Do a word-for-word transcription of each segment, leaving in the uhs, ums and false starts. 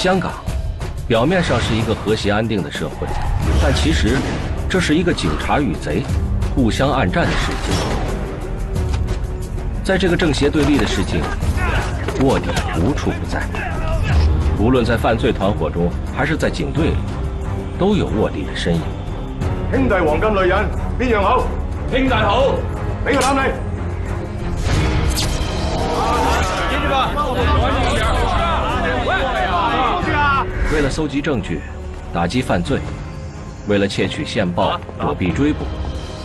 香港，表面上是一个和谐安定的社会，但其实这是一个警察与贼互相暗战的世界。在这个正邪对立的世界，卧底无处不在。无论在犯罪团伙中，还是在警队里，都有卧底的身影。 兄弟黄金女人，邊樣好？兄弟好，俾個膽你。接住吧， 为了搜集证据，打击犯罪，为了窃取线报，躲避追捕，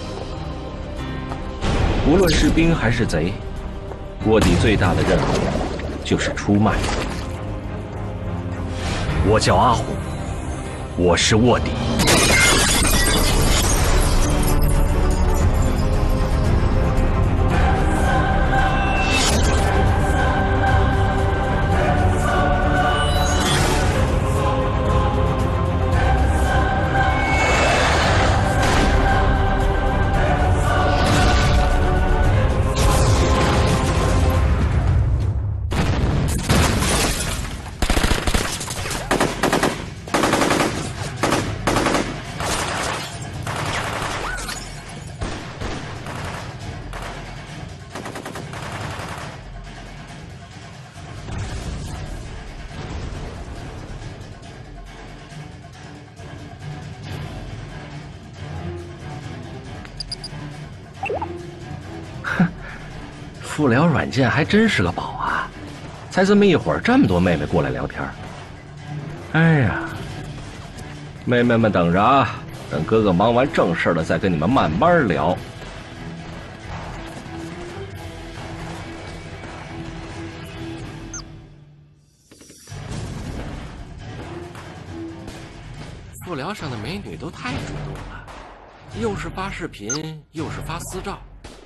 无论是兵还是贼，卧底最大的任务就是出卖。我叫阿虎，我是卧底。副聊软件还真是个宝啊！才这么一会儿，这么多妹妹过来聊天。哎呀，妹妹们等着啊，等哥哥忙完正事了，再跟你们慢慢聊。副聊上的美女都太主动了，又是发视频，又是发私照。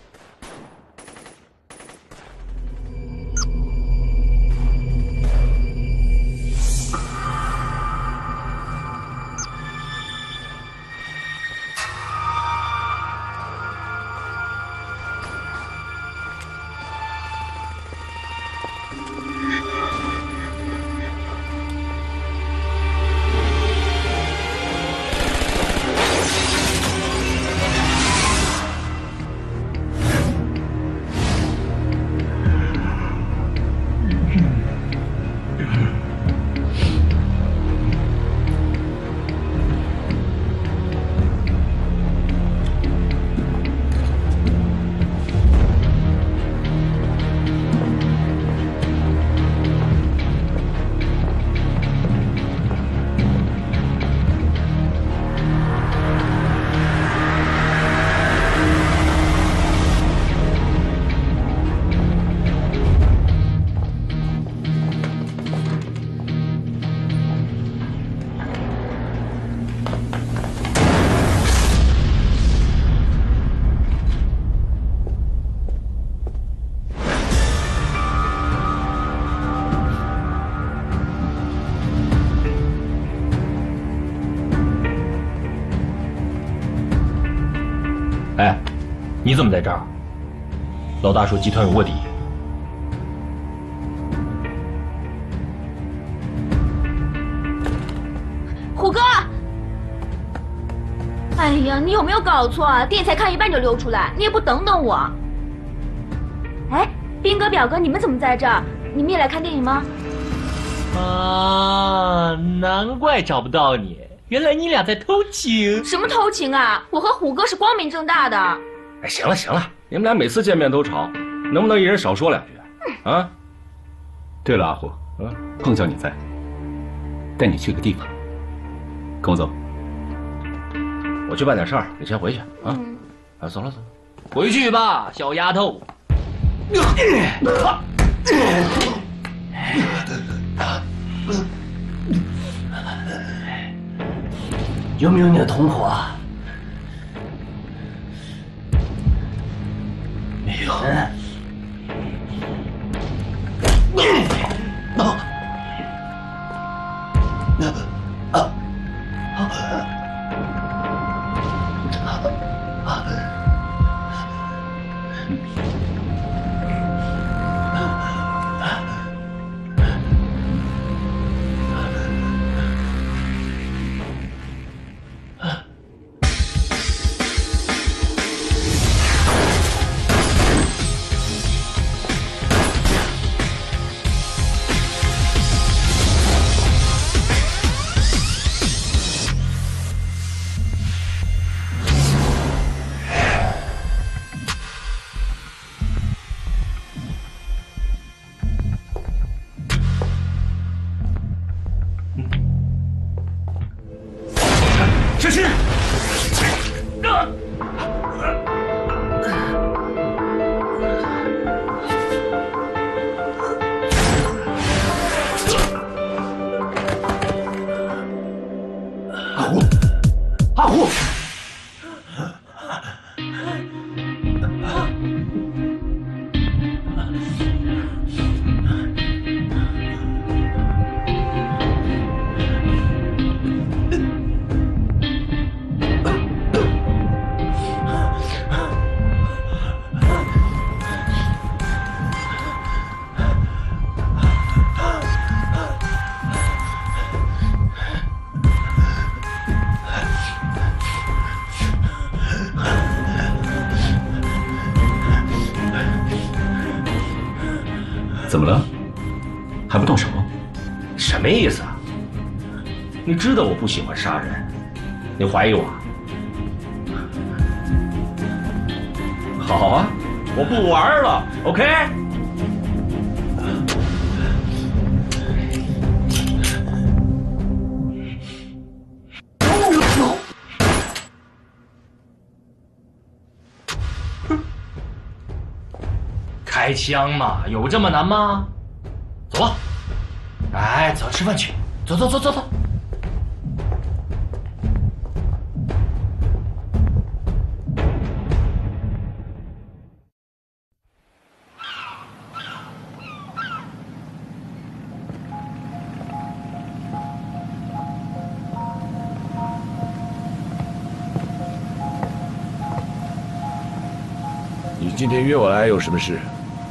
哎，你怎么在这儿？老大说集团有卧底。 虎哥，哎呀，你有没有搞错啊？电影才看一半就溜出来，你也不等等我。哎，斌哥、表哥，你们怎么在这儿？你们也来看电影吗？ 啊，难怪找不到你。原来你俩在偷情？ 什么偷情啊？我和虎哥是光明正大的。 哎，行了行了，你们俩每次见面都吵，能不能一人少说两句啊？啊？ 对了，阿虎，嗯，碰巧你在，带你去个地方，跟我走。 我去办点事儿，你先回去啊。 嗯、 啊，走了走了， 回去吧，小丫头。 有没有你的同伙啊？没有。啊！啊！啊！ 还不动手？ 什么意思啊？你知道我不喜欢杀人，你怀疑我？好啊，我不玩了 ，OK？ 开枪嘛，有这么难吗？走吧，哎，走，吃饭去，走走走走走。 你今天约我来有什么事？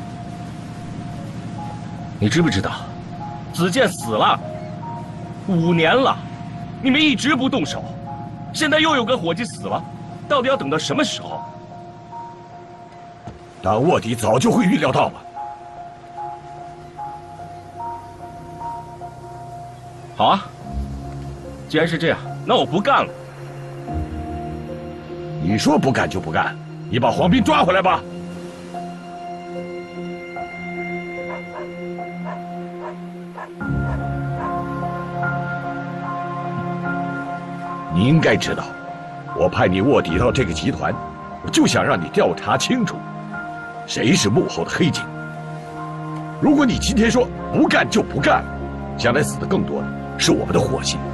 你知不知道，子健死了五年了，你们一直不动手，现在又有个伙计死了，到底要等到什么时候？ 当卧底早就会预料到了。 好啊，既然是这样，那我不干了。 你说不干就不干，你把黄斌抓回来吧。你应该知道，我派你卧底到这个集团，我就想让你调查清楚，谁是幕后的黑警。如果你今天说不干就不干，将来死的更多的是我们的伙计。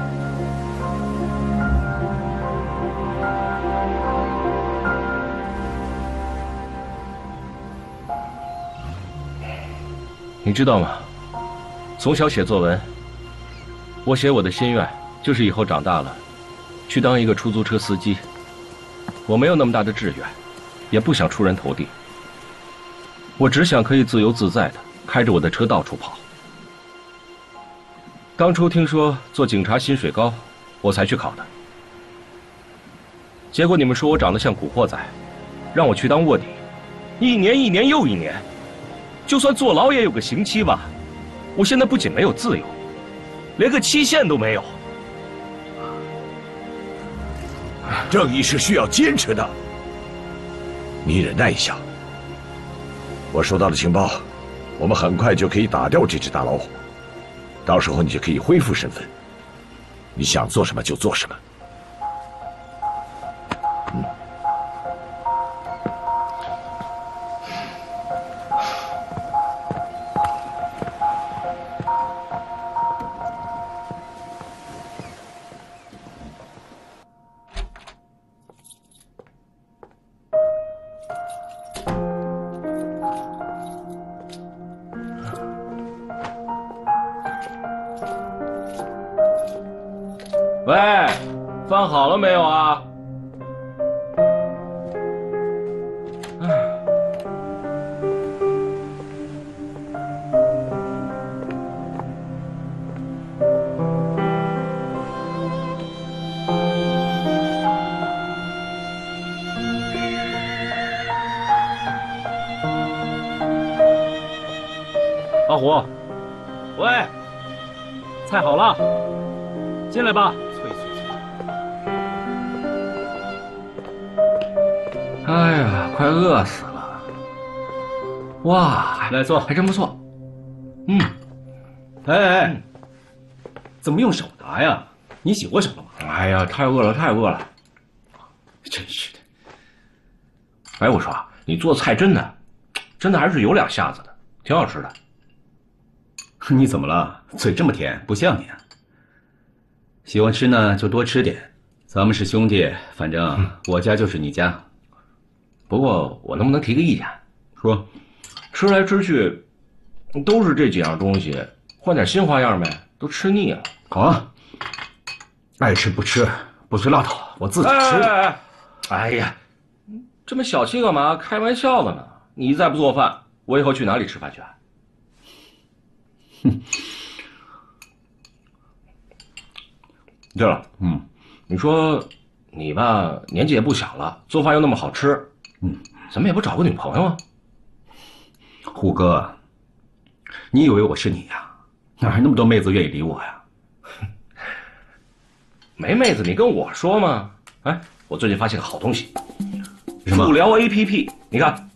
你知道吗？从小写作文，我写我的心愿就是以后长大了，去当一个出租车司机。我没有那么大的志愿，也不想出人头地。我只想可以自由自在的开着我的车到处跑。当初听说做警察薪水高，我才去考的。结果你们说我长得像古惑仔，让我去当卧底，一年一年又一年，就算坐牢也有个刑期吧。我现在不仅没有自由，连个期限都没有。 正义是需要坚持的，你忍耐一下。我收到了情报，我们很快就可以打掉这只大老虎，到时候你就可以恢复身份，你想做什么就做什么。嗯。 喂，饭好了没有啊？ 阿虎，喂，菜好了，进来吧。 哎呀，快饿死了！哇， 来坐， 还真不错。嗯， 哎哎，怎么用手拿呀？你洗过手了吗？ 哎呀，太饿了，太饿了！ 真是的。 哎，我说你做菜真的，真的还是有两下子的，挺好吃的。 你怎么了？嘴这么甜，不像你啊。喜欢吃呢，就多吃点。咱们是兄弟，反正我家就是你家。 不过我能不能提个意见？ 说， 吃来吃去，都是这几样东西，换点新花样呗，都吃腻了。 好啊，爱吃不吃，不吃拉倒，我自己吃。 哎哎哎，哎呀，这么小气干嘛？开玩笑的呢。你再不做饭，我以后去哪里吃饭去啊？ 哼。 对了， 嗯， 你说你吧，年纪也不小了，做饭又那么好吃， 嗯， 怎么也不找个女朋友啊？ 虎哥，你以为我是你呀？ 哪儿那么多妹子愿意理我呀？ 没妹子，你跟我说嘛。哎，我最近发现个好东西， 什么？ 助聊 A P P， 你看，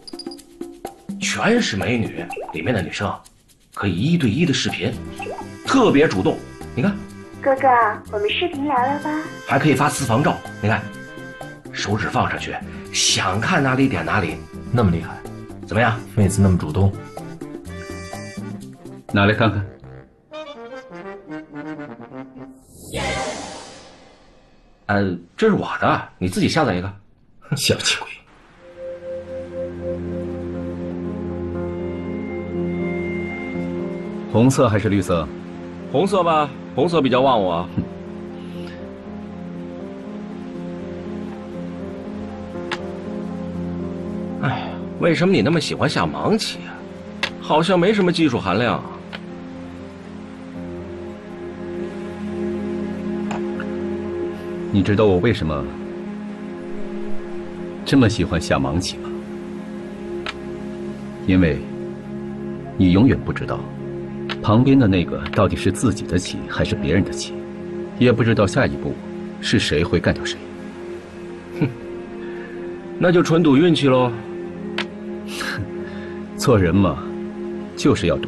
全是美女，里面的女生可以一对一的视频，特别主动。你看， 哥哥，我们视频聊聊吧。 还可以发私房照，你看，手指放上去，想看哪里点哪里， 那么厉害， 怎么样？ 妹子那么主动， 拿来看看。 呃，这是我的，你自己下载一个。 小气鬼！红色还是绿色？ 红色吧，红色比较旺我。哎呀，为什么你那么喜欢下盲棋啊？好像没什么技术含量啊。 你知道我为什么这么喜欢下盲棋吗？因为你永远不知道旁边的那个到底是自己的棋还是别人的棋，也不知道下一步是谁会干掉谁。 哼，那就纯赌运气喽。 做人嘛，就是要赌。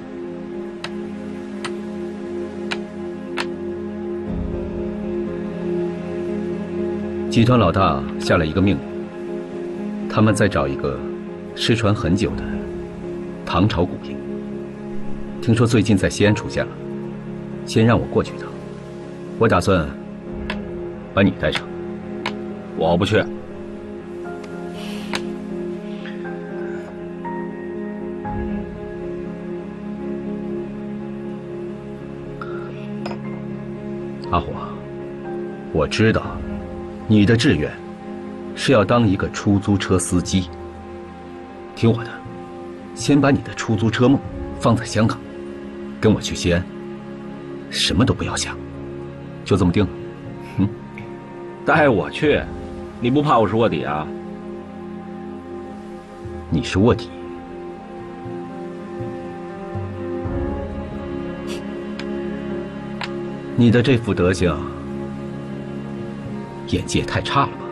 集团老大下了一个命令，他们在找一个失传很久的唐朝古兵，听说最近在西安出现了，先让我过去一趟。我打算把你带上。 我不去。 阿火，我知道。你的志愿是要当一个出租车司机。听我的，先把你的出租车梦放在香港，跟我去西安，什么都不要想，就这么定了。嗯， 带我去，你不怕我是卧底啊？ 你是卧底？你的这副德行，演技也太差了吧！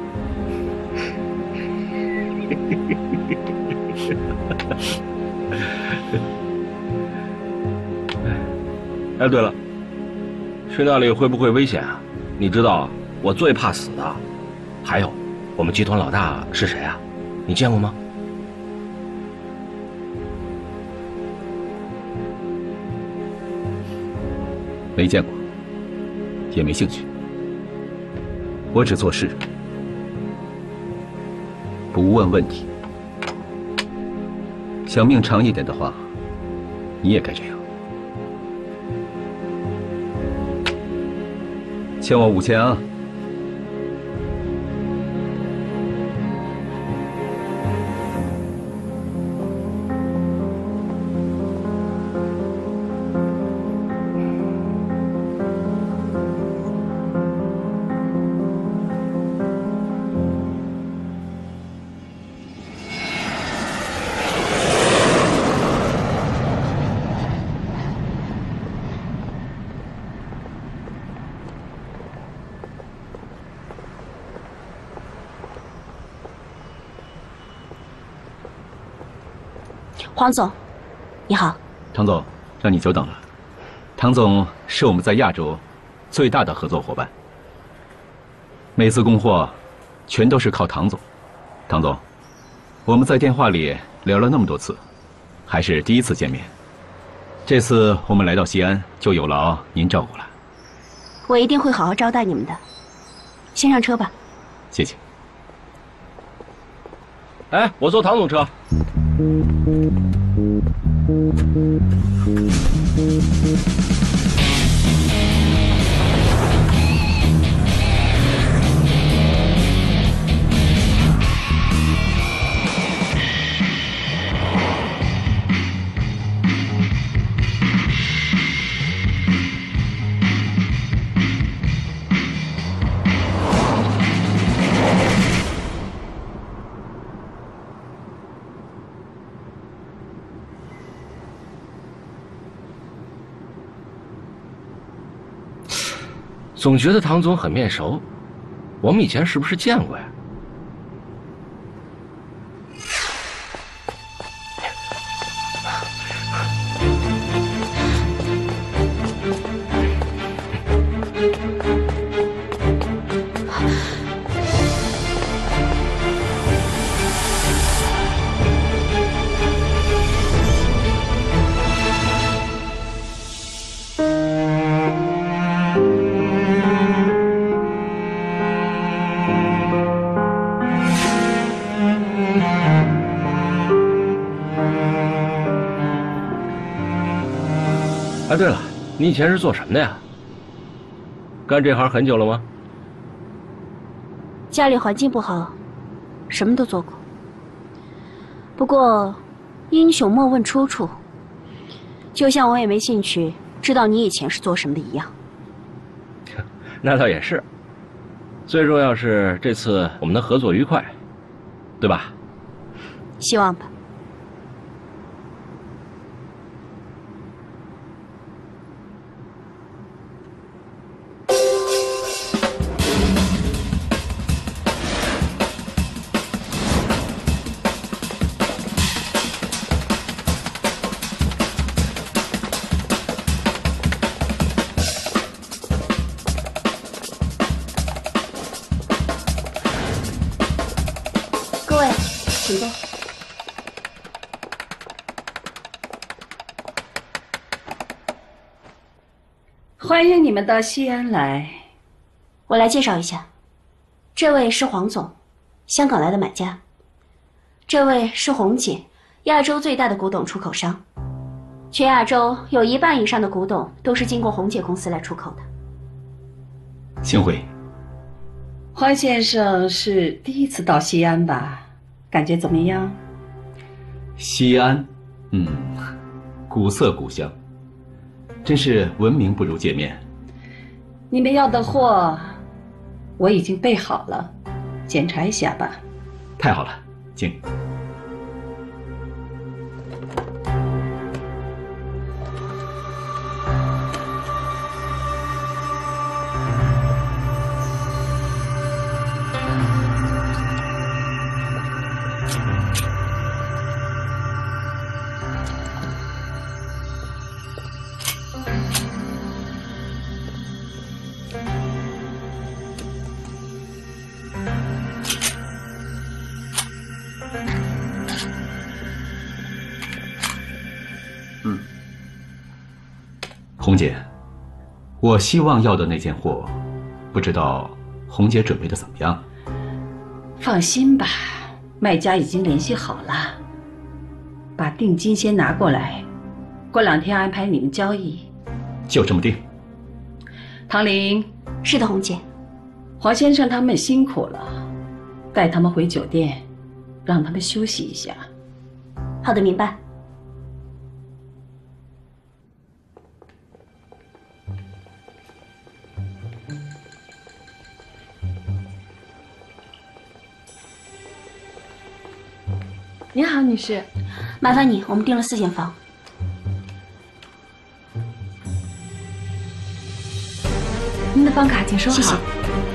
哎，对了，去那里会不会危险啊？你知道我最怕死的。还有，我们集团老大是谁啊？你见过吗？ 没见过，也没兴趣。我只做事，不问问题。想命长一点的话，你也该这样。欠我五千啊！ 黄总，你好。 唐总，让你久等了。唐总是我们在亚洲最大的合作伙伴，每次供货全都是靠唐总。唐总，我们在电话里聊了那么多次，还是第一次见面。这次我们来到西安，就有劳您照顾了。 我一定会好好招待你们的。先上车吧。 谢谢。 哎，我坐唐总车。 总觉得唐总很面熟，我们以前是不是见过呀？哎，对了，你以前是做什么的呀？干这行很久了吗？ 家里环境不好，什么都做过。不过，英雄莫问出处，就像我也没兴趣知道你以前是做什么的一样。 那倒也是，最重要是这次我们能合作愉快，对吧？ 希望吧。请坐。 欢迎你们到西安来。 我来介绍一下，这位是黄总，香港来的买家；这位是红姐，亚洲最大的古董出口商。全亚洲有一半以上的古董都是经过红姐公司来出口的。 幸会。 黄先生是第一次到西安吧？感觉怎么样？ 西安，嗯，古色古香，真是闻名不如见面。 你们要的货，我已经备好了，检查一下吧。 太好了，请。嗯，红姐，我希望要的那件货，不知道红姐准备的怎么样？ 放心吧，卖家已经联系好了，把定金先拿过来，过两天安排你们交易。 就这么定。 唐玲， 是的，红姐。 黄先生他们辛苦了，带他们回酒店，让他们休息一下。 好的，明白。 您好，女士， 麻烦你，我们订了四间房。 您的房卡请收好。 谢谢。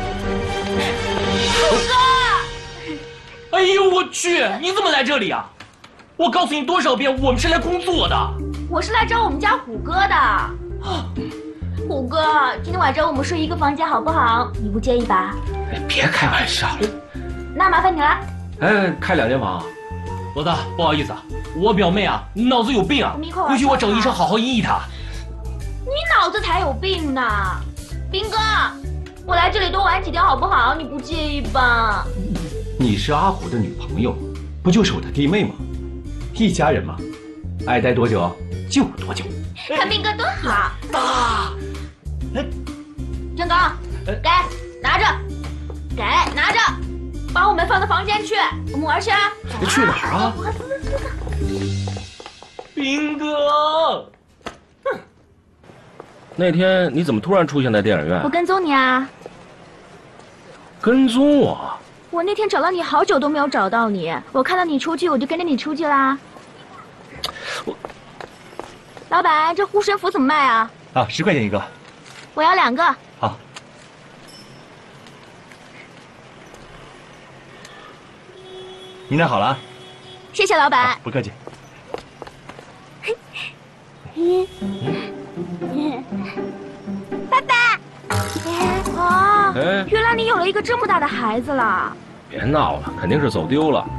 虎哥！哎呦我去！你怎么来这里啊？我告诉你多少遍，我们是来工作的。 我是来找我们家虎哥的。虎哥，今天晚上我们睡一个房间好不好？你不介意吧？ 哎，别开玩笑了。 那麻烦你了。 哎，开两间房。 老大，不好意思啊，我表妹啊脑子有病啊，回去我找医生好好医医她。 你脑子才有病呢！斌哥，我来这里多玩几天好不好？你不介意吧？ 你是阿虎的女朋友，不就是我的弟妹吗？一家人嘛，爱待多久就多久。 看斌哥多好。 大， 哎，郑刚，给拿着，给拿着，把我们放到房间去，我们玩去。 去哪儿啊？ 斌哥。 那天你怎么突然出现在电影院？ 我跟踪你啊！ 跟踪我？ 我那天找了你好久都没有找到你，我看到你出去，我就跟着你出去啦。我，老板，这护身符怎么卖啊？ 啊，十块钱一个。 我要两个。 好。 你拿好了啊。 谢谢老板。 不客气。 爸爸。哦， 哎， 原来你有了一个这么大的孩子了。 别闹了，肯定是走丢了。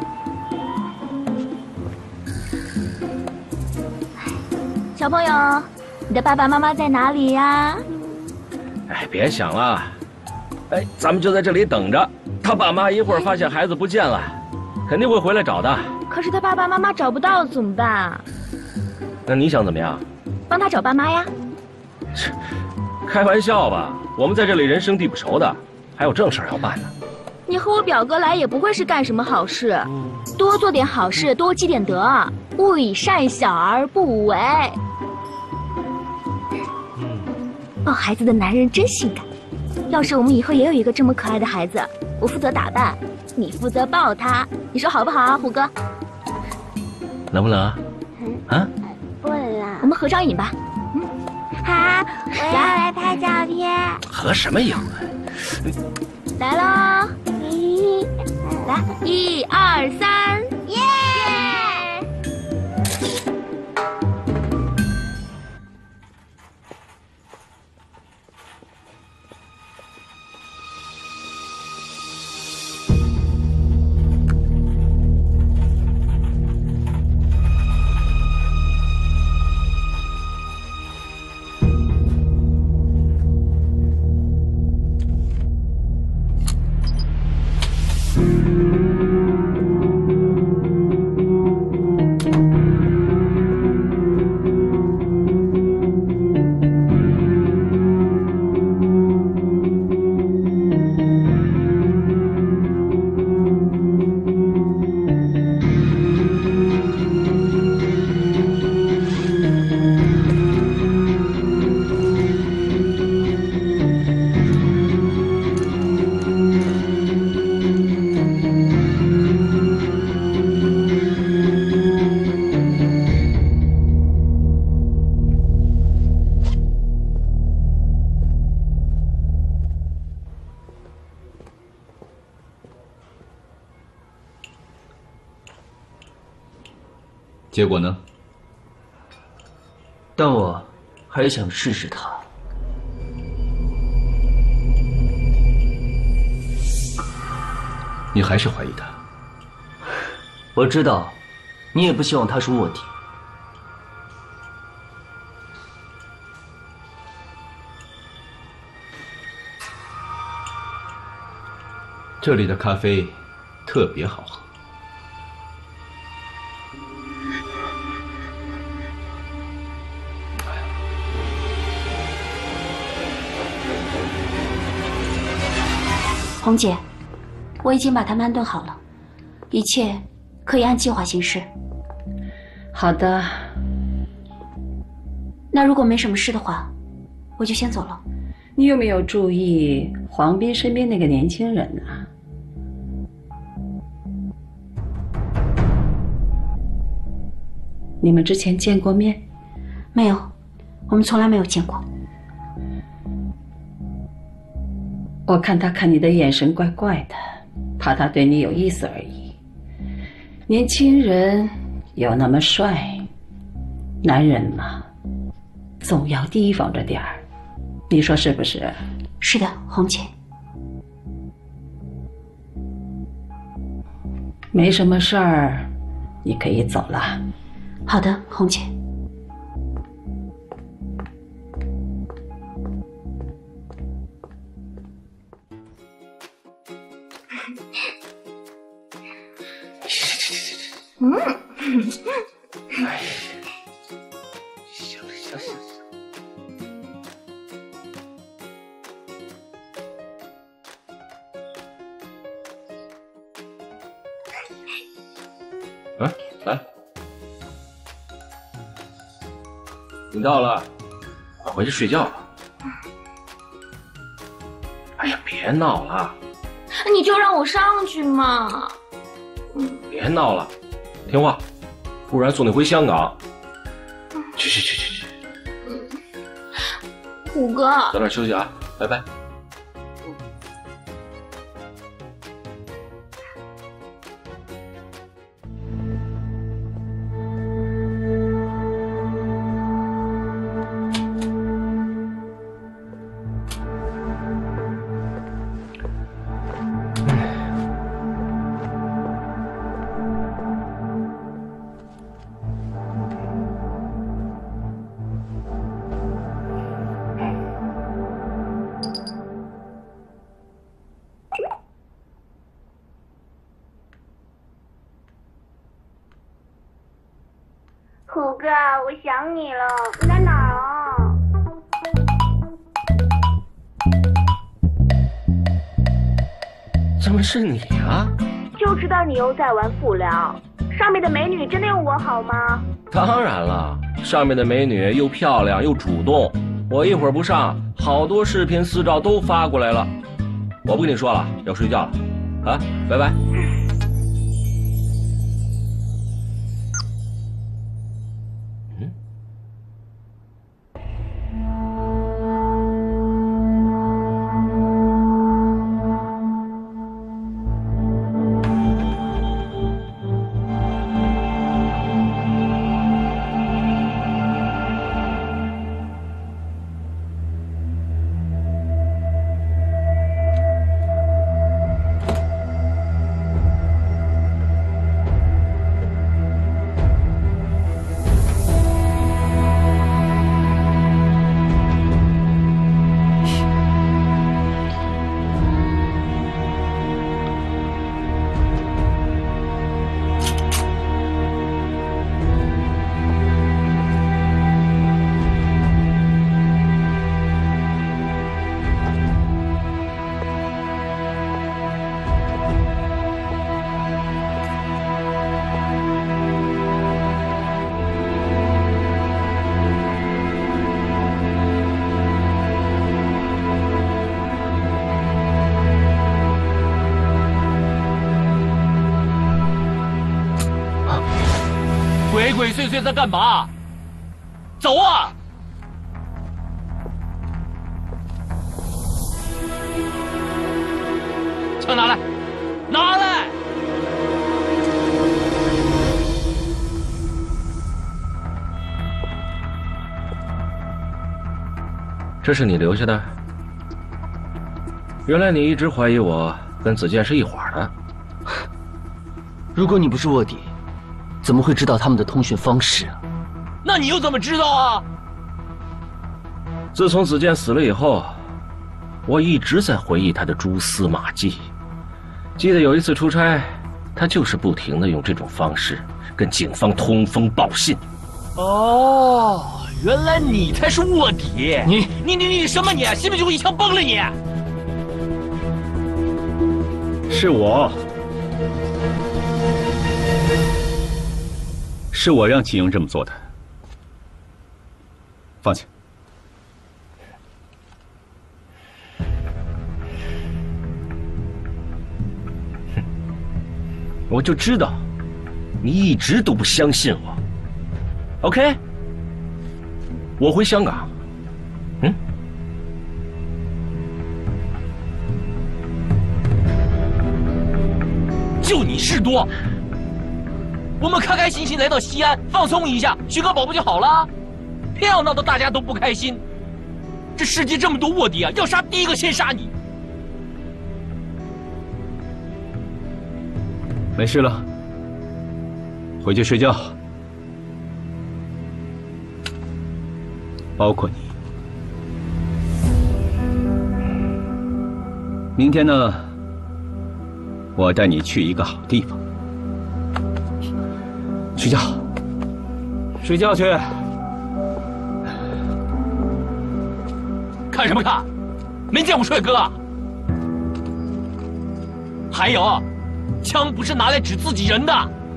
小朋友，你的爸爸妈妈在哪里呀？ 哎，别想了，哎，咱们就在这里等着。他爸妈一会儿发现孩子不见了，肯定会回来找的。 可是他爸爸妈妈找不到怎么办？ 那你想怎么样？ 帮他找爸妈呀？ 开玩笑吧，我们在这里人生地不熟的，还有正事儿要办呢。 你和我表哥来也不会是干什么好事，多做点好事，多积点德，勿以善小而不为。抱孩子的男人真性感。要是我们以后也有一个这么可爱的孩子，我负责打扮，你负责抱他，你说好不好啊，虎哥？ 能不能啊？啊？ 不能。我们合张影吧。嗯。好，我要来拍照片。 合什么影啊？ 来喽！来，一二三，耶！ 结果呢？ 但我还想试试他。 你还是怀疑他？ 我知道，你也不希望他出问题。 这里的咖啡特别好喝。 红姐，我已经把他们安顿好了，一切可以按计划行事。 好的。 那如果没什么事的话，我就先走了。 你有没有注意黄斌身边那个年轻人啊？你们之前见过面？ 没有，我们从来没有见过。 我看他看你的眼神怪怪的，怕他对你有意思而已。年轻人有那么帅，男人嘛，总要提防着点儿，你说是不是？ 是的，红姐。 没什么事儿，你可以走了。 好的，红姐。 嗯， 哎，行了行了行了。嗯，来，你到了，快回去睡觉吧。哎呀，别闹了， 你就让我上去嘛。 别闹了。听话，不然送你回香港。去去去去去。 虎哥， 早点休息啊，拜拜。 想你了，你在哪儿啊？ 怎么是你啊？ 就知道你又在玩辅聊，上面的美女真的有我好吗？ 当然了，上面的美女又漂亮又主动，我一会儿不上，好多视频私照都发过来了。我不跟你说了，要睡觉了，啊，拜拜。 鬼鬼祟祟在干嘛？走啊！枪拿来，拿来！ 这是你留下的？原来你一直怀疑我跟子健是一伙的。 如果你不是卧底，怎么会知道他们的通讯方式啊？ 那你又怎么知道啊？ 自从子健死了以后，我一直在回忆他的蛛丝马迹。记得有一次出差，他就是不停地用这种方式跟警方通风报信。 哦，原来你才是卧底！你你你你什么你？信不信我一枪崩了你？ 是我。是我让秦勇这么做的，放下。 我就知道，你一直都不相信我。OK， 我回香港。嗯， 就你事多。我们开开心心来到西安放松一下，许个宝不就好了？偏要闹得大家都不开心。这世界这么多卧底啊，要杀第一个先杀你。 没事了，回去睡觉。包括你。明天呢，我带你去一个好地方。睡觉，睡觉去。 看什么看？没见过帅哥啊！还有，枪不是拿来指自己人的。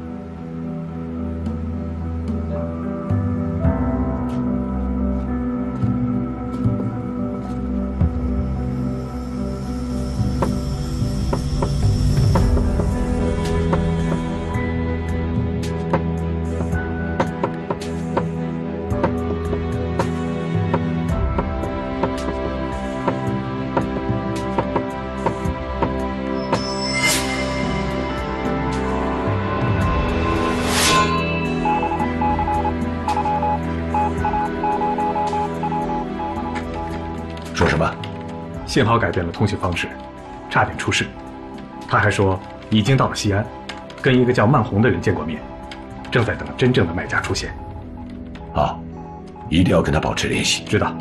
幸好改变了通讯方式，差点出事。他还说已经到了西安，跟一个叫曼红的人见过面，正在等真正的卖家出现。 好，一定要跟他保持联系。 知道。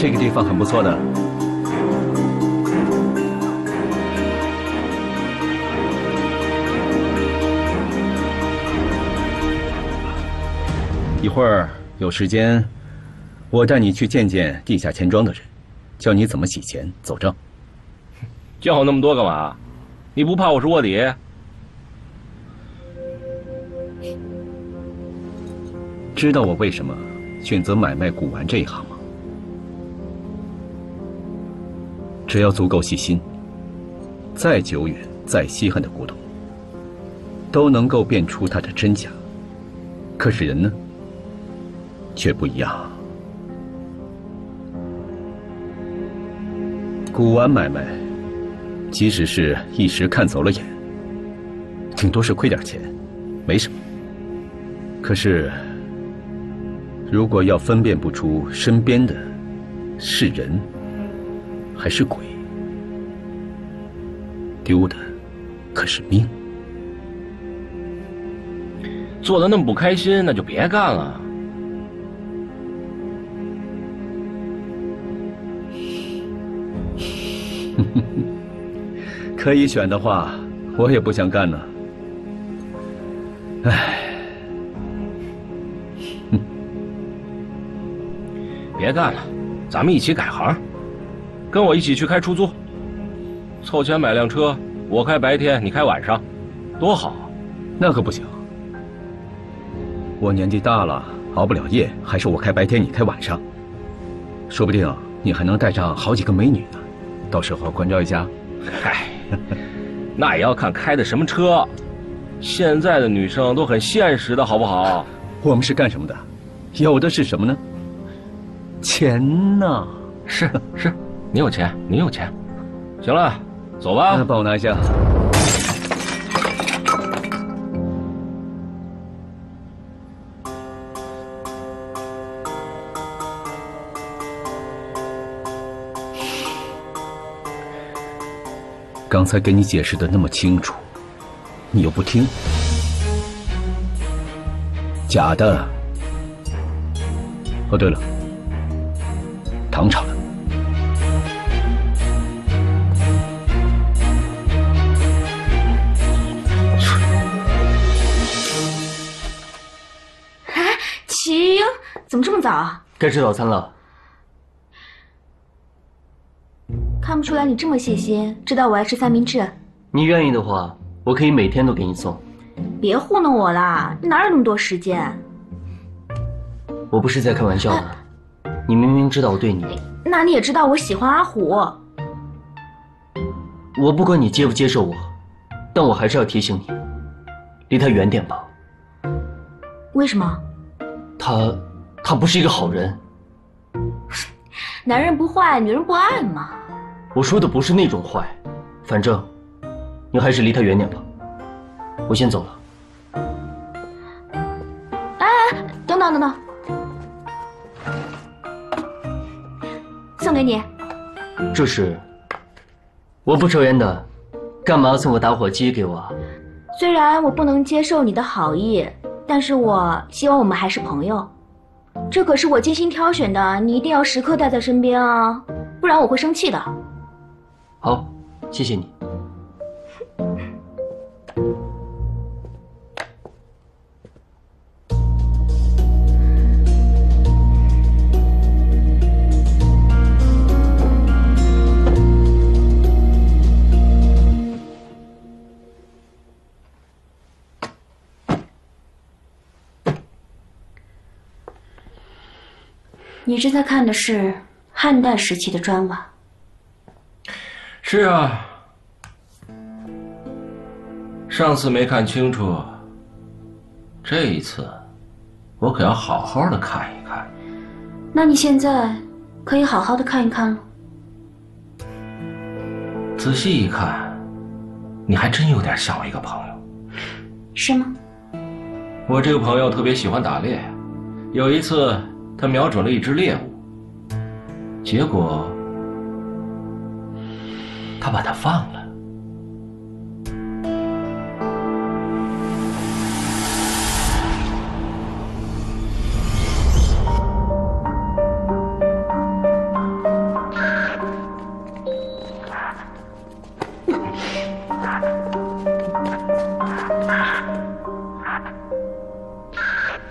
这个地方很不错的。一会儿有时间，我带你去见见地下钱庄的人，教你怎么洗钱走账。 叫我那么多干嘛？你不怕我是卧底？ 知道我为什么选择买卖古玩这一行吗？只要足够细心，再久远、再稀罕的古董，都能够辨出它的真假。可是人呢，却不一样。古玩买卖，即使是一时看走了眼，顶多是亏点钱，没什么。可是，如果要分辨不出身边的是人还是鬼，丢的可是命。 做的那么不开心，那就别干了。 可以选的话，我也不想干呢。唉， 别干了，咱们一起改行，跟我一起去开出租，凑钱买辆车，我开白天，你开晚上，多好。 那可不行，我年纪大了，熬不了夜，还是我开白天，你开晚上，说不定你还能带上好几个美女呢，到时候关照一下。 嗨，那也要看开的什么车。现在的女生都很现实的，好不好？ 我们是干什么的？有的是什么呢？钱呐！ 是是，你有钱，你有钱。行了，走吧。 帮我拿一下。刚才给你解释的那么清楚，你又不听。假的。哦，对了，糖炒的。 哎，齐英，怎么这么早啊？ 该吃早餐了。 看不出来你这么细心，知道我爱吃三明治。 你愿意的话，我可以每天都给你送。 别糊弄我啦，你哪有那么多时间？ 我不是在开玩笑的，你明明知道我对你…… 那你也知道我喜欢阿虎。 我不管你接不接受我，但我还是要提醒你，离他远点吧。 为什么？ 他，他不是一个好人。 男人不坏，女人不爱嘛。 我说的不是那种坏，反正你还是离他远点吧。我先走了。 哎，等等等等，送给你。 这是我不抽烟的，干嘛送个打火机给我？ 虽然我不能接受你的好意，但是我希望我们还是朋友。这可是我精心挑选的，你一定要时刻带在身边啊，不然我会生气的。 好，谢谢你。 你正在看的是汉代时期的砖瓦。 是啊，上次没看清楚，这一次我可要好好的看一看。 那你现在可以好好的看一看了。 仔细一看，你还真有点像我一个朋友。 是吗？ 我这个朋友特别喜欢打猎，有一次他瞄准了一只猎物，结果他把它放了。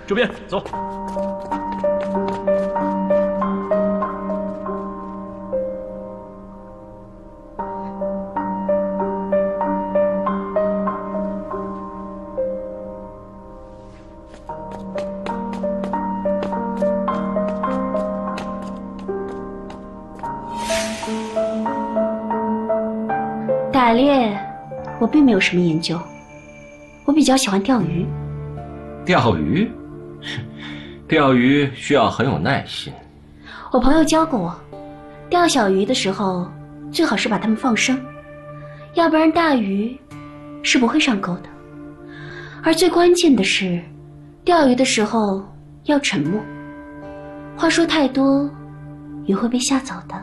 这边走。 打猎，我并没有什么研究，我比较喜欢钓鱼。 钓鱼？钓鱼需要很有耐心。 我朋友教过我，钓小鱼的时候最好是把它们放生，要不然大鱼是不会上钩的。而最关键的是，钓鱼的时候要沉默，话说太多，鱼会被吓走的。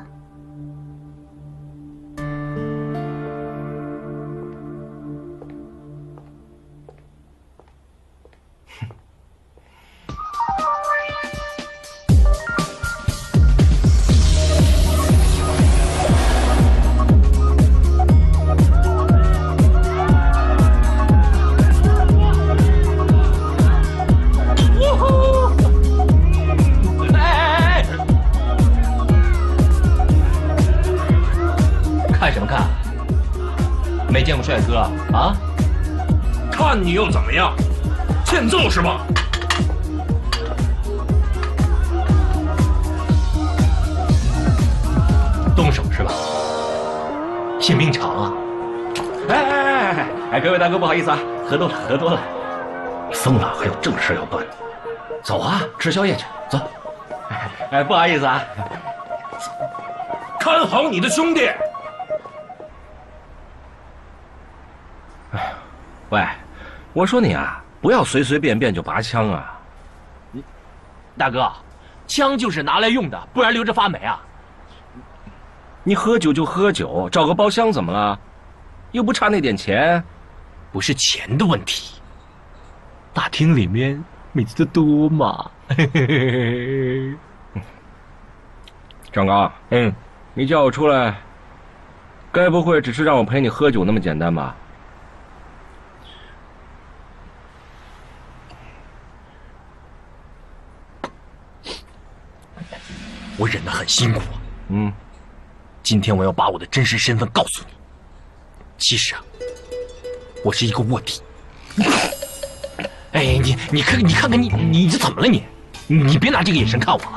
没见过帅哥啊？ 看你又怎么样？欠揍是吧？ 动手是吧？宪兵长啊！ 哎哎哎哎哎！各位大哥，不好意思啊，喝多了，喝多了。疯了，还有正事要办。走啊，吃宵夜去，走。哎哎，不好意思啊。 看好你的兄弟。 喂，我说你啊，不要随随便便就拔枪啊！ 大哥，枪就是拿来用的，不然留着发霉啊！ 你喝酒就喝酒，找个包厢怎么了？又不差那点钱。 不是钱的问题，大厅里面妹子的多嘛。 张刚， 嗯， 你叫我出来，该不会只是让我陪你喝酒那么简单吧？ 我忍得很辛苦啊。 嗯， 今天我要把我的真实身份告诉你。其实啊，我是一个卧底。哎，你你看你看看你你这怎么了你？你别拿这个眼神看我啊！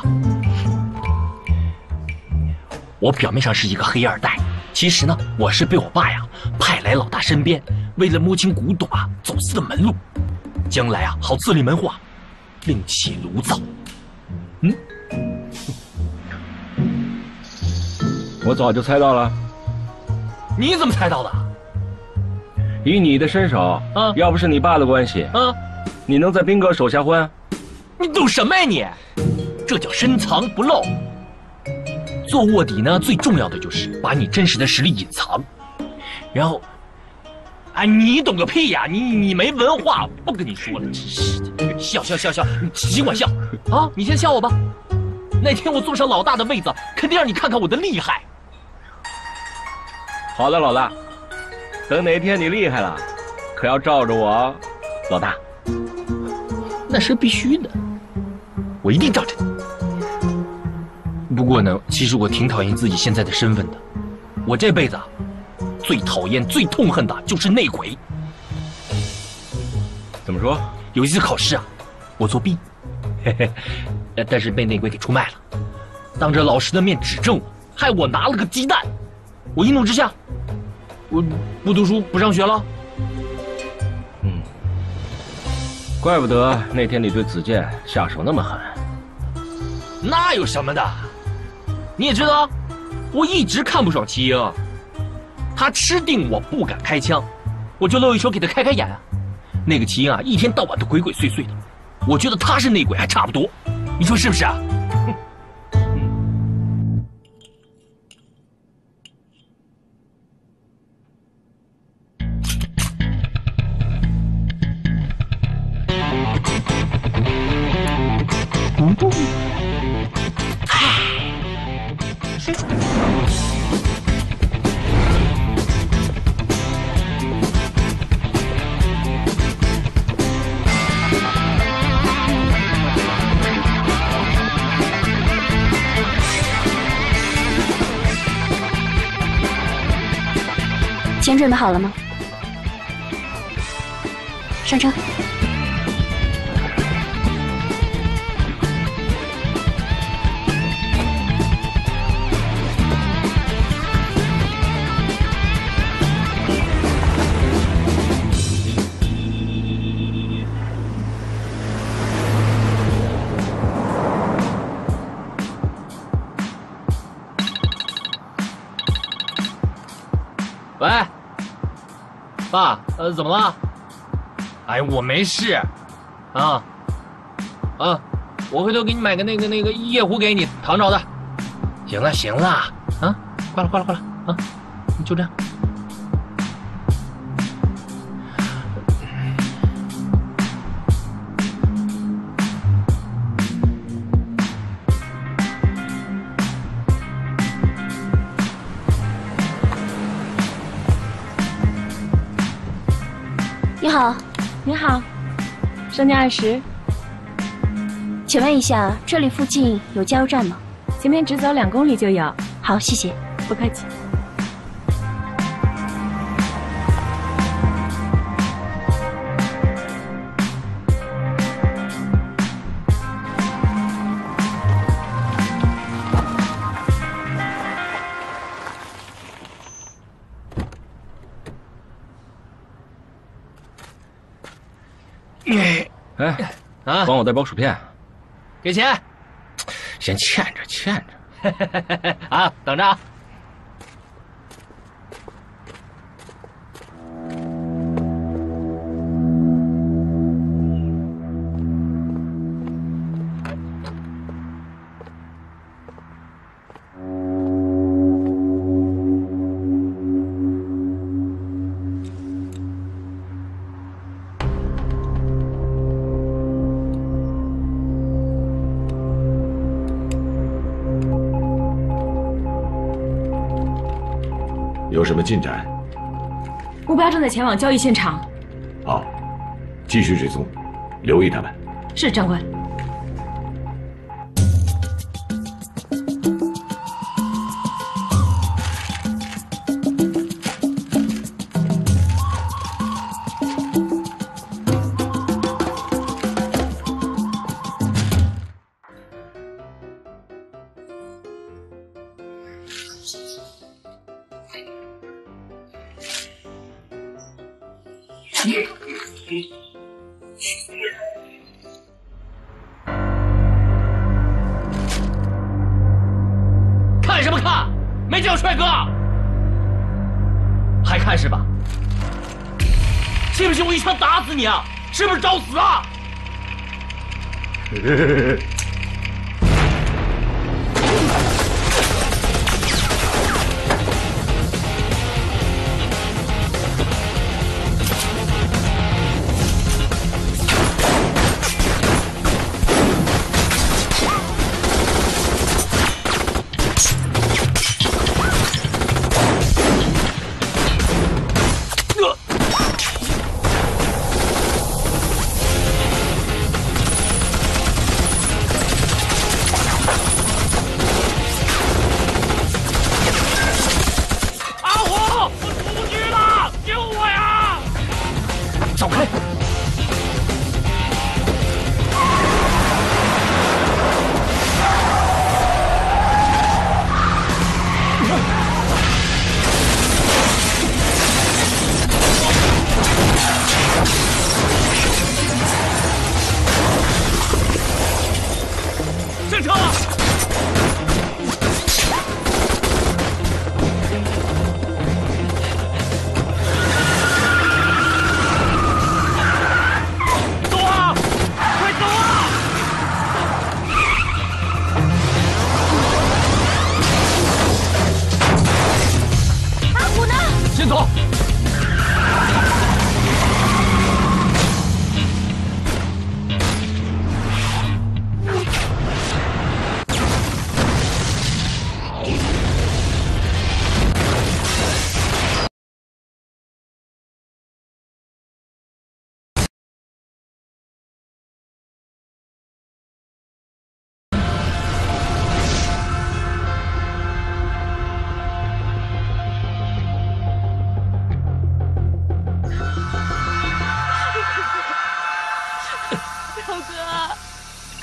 我表面上是一个黑二代，其实呢，我是被我爸呀派来老大身边，为了摸清古董啊走私的门路，将来啊好自立门户，另起炉灶。嗯。 我早就猜到了。 你怎么猜到的？ 以你的身手， 啊， 要不是你爸的关系， 啊， 你能在兵哥手下混？ 你懂什么呀你？这叫深藏不露。做卧底呢，最重要的就是把你真实的实力隐藏，然后，哎，你懂个屁呀！你你没文化，不跟你说了，真是的。笑笑笑笑，你尽管笑啊！你先笑我吧。那天我坐上老大的位子，肯定让你看看我的厉害。 好的，老大。等哪天你厉害了，可要罩着我，老大。 那是必须的，我一定罩着你。不过呢，其实我挺讨厌自己现在的身份的。我这辈子啊，最讨厌、最痛恨的就是内鬼。 怎么说？ 有一次考试啊，我作弊，嘿嘿，但是被内鬼给出卖了，当着老师的面指证我，害我拿了个鸡蛋。我一怒之下，我不读书不上学了。 嗯，怪不得那天你对子健下手那么狠。 那有什么的？你也知道，我一直看不爽齐英，他吃定我不敢开枪，我就露一手给他开开眼啊。那个齐英啊，一天到晚都鬼鬼祟祟的，我觉得他是内鬼还差不多，你说是不是啊？ 钱准备好了吗？上车。 喂，爸，呃，怎么了？哎，我没事，啊，啊，我回头给你买个那个那个夜壶给你，唐朝的。行了行了，啊，挂了挂了挂了啊，就这样。 你好， 你好，剩下二十。 请问一下，这里附近有加油站吗？ 前面直走两公里就有。 好，谢谢。 不客气。 哎，啊，帮我带包薯片， 给钱， 先欠着欠着， 啊，等着啊。 有什么进展？ 目标正在前往交易现场。 好，继续追踪，留意他们。 是，长官。 看什么看？没见过帅哥？还看是吧？信不信我一枪打死你啊？是不是找死啊？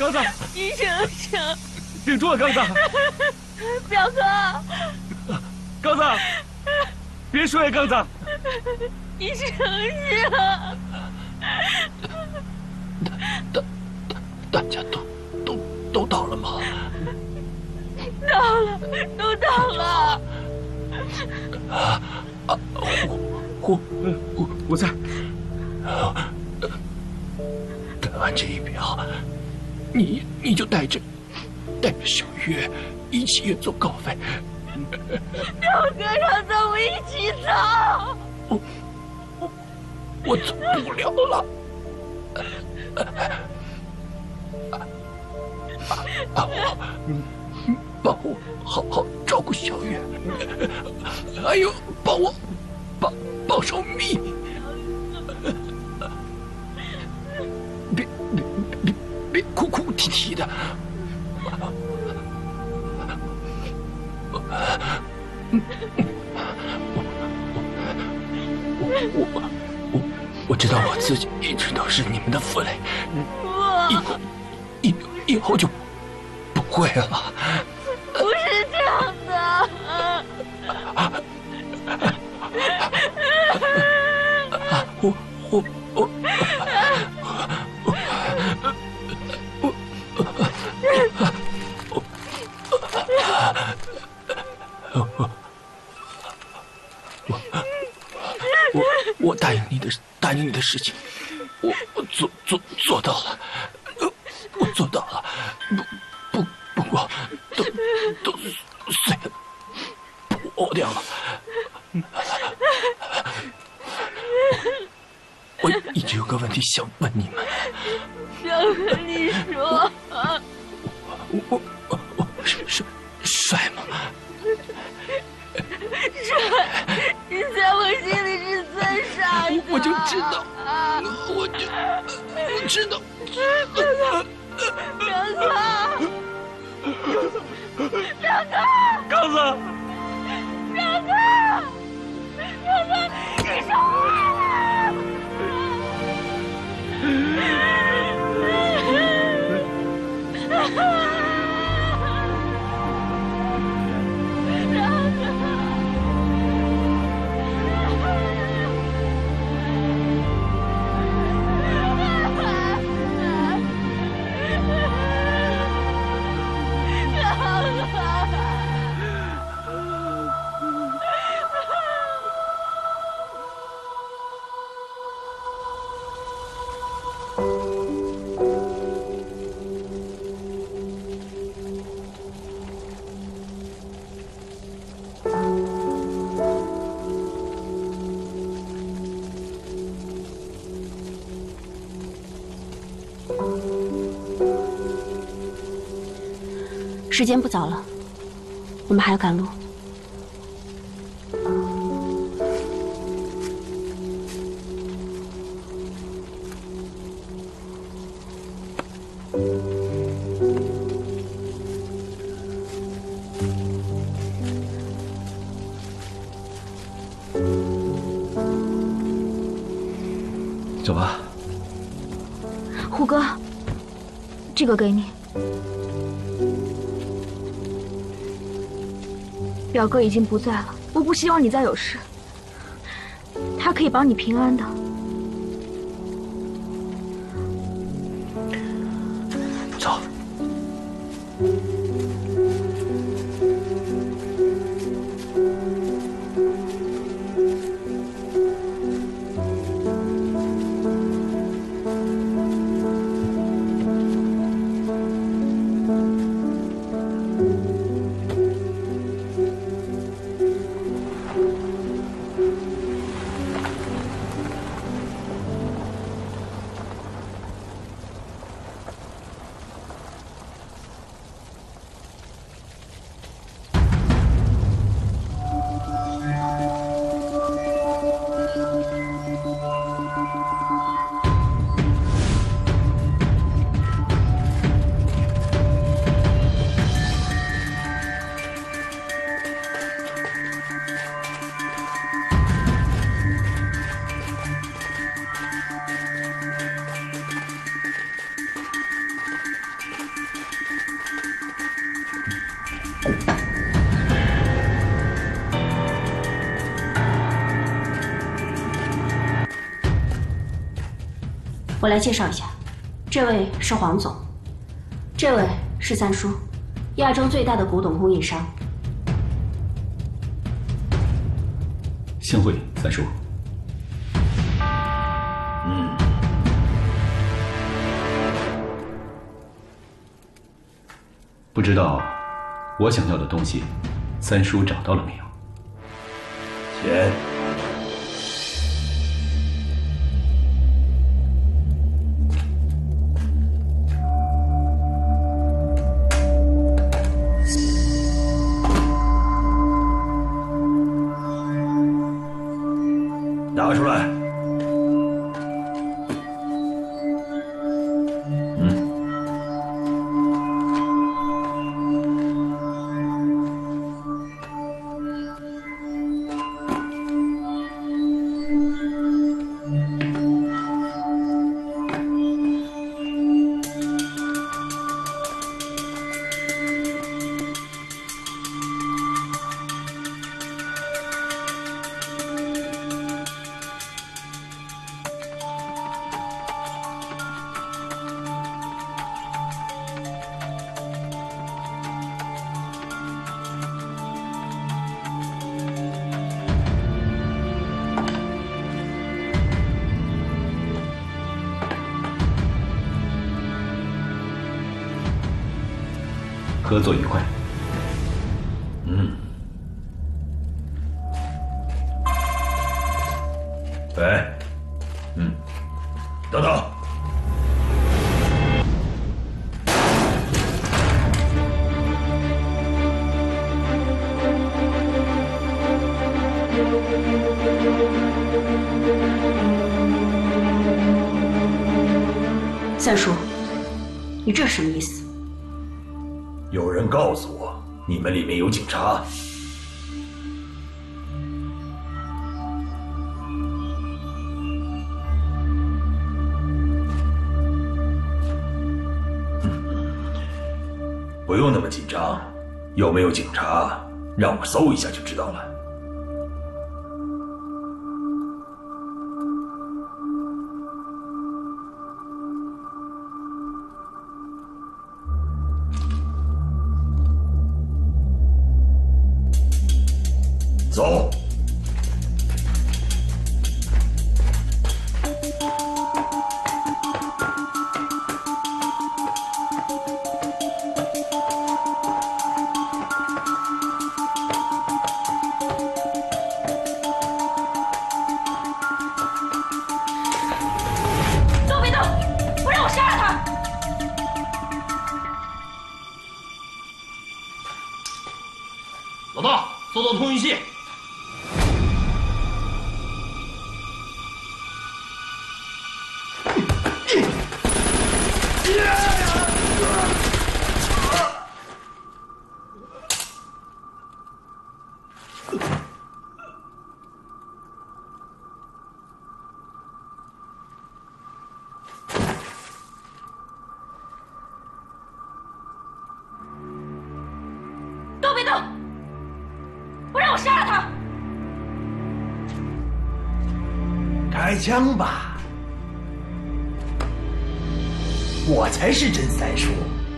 刚子， 你醒醒！ 顶住啊，刚子！ 表哥， 刚子，别睡，刚子！ 你醒醒！ 大大大家都都都到了吗？ 到了，都到了。 啊啊！我我我我在。 本案这一表，你你就带着带着小月一起也做稿费。 表哥，让咱们一起走。 我我我走不了了。帮我，帮我好好照顾小月，还有帮我保保守秘密。别别别别哭哭啼啼的。我我我我知道我自己一直都是你们的负累，以后以以后就不会了。 不是这样的。 我我我我我答应你的答应你的事情，我我做做做到了，我做到了，不不不过都都碎了，破掉了。我一直有个问题想问你们。 表哥，你说。 我我我我帅帅帅吗？ 帅，你在我心里是最帅的。 我就知道，我就我知道。 表哥，表哥，表哥， 刚子， 表哥，表哥，你说话了。 时间不早了，我们还要赶路。 走吧。 虎哥，这个给你。表哥已经不在了，我不希望你再有事。他可以保你平安的。 走。 我来介绍一下，这位是黄总，这位是三叔，亚洲最大的古董供应商。 幸会，三叔。 嗯。 不知道我想要的东西，三叔找到了没有？ 钱。拿出来。 合作愉快。 嗯。喂，嗯，等等。 三叔，你这是什么意思？ 有人告诉我，你们里面有警察。不用那么紧张，有没有警察，让我搜一下就知道了。走。 都别动，不让我杀了他！ 老大，搜到通讯器。 都别动，不让我杀了他！ 开枪吧，我才是真三叔。